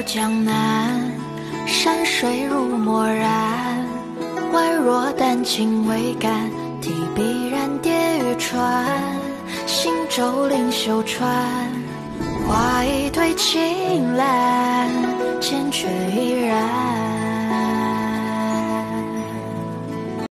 江南，山水如墨染，宛若丹青未干，提笔然叠玉川，行舟临秀川，画一对青蓝，千阙依然。